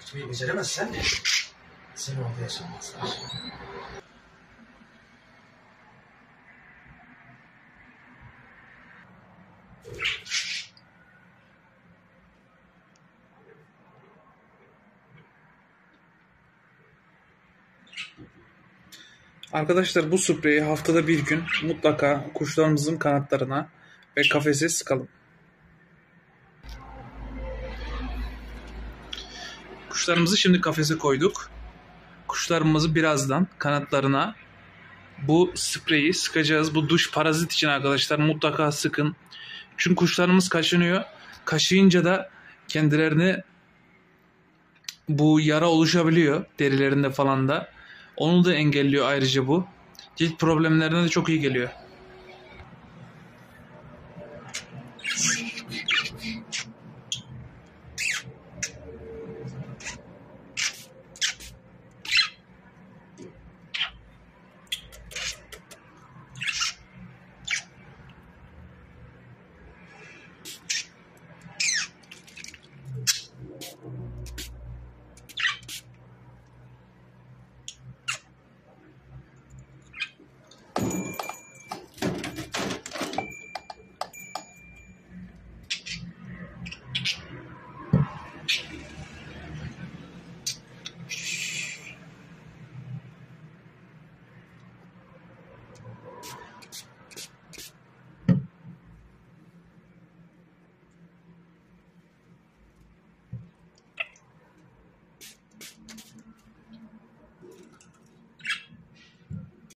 Gitmeyi beceremezsen seni orada yaşamazsın. Arkadaşlar bu spreyi haftada bir gün mutlaka kuşlarımızın kanatlarına ve kafese sıkalım. Kuşlarımızı şimdi kafese koyduk. Kuşlarımızı birazdan kanatlarına bu spreyi sıkacağız. Bu duş parazit için arkadaşlar mutlaka sıkın. Çünkü kuşlarımız kaşınıyor. Kaşıyınca da kendilerini bu yara oluşabiliyor derilerinde falan da. Onu da engelliyor ayrıca bu. Cilt problemlerine de çok iyi geliyor.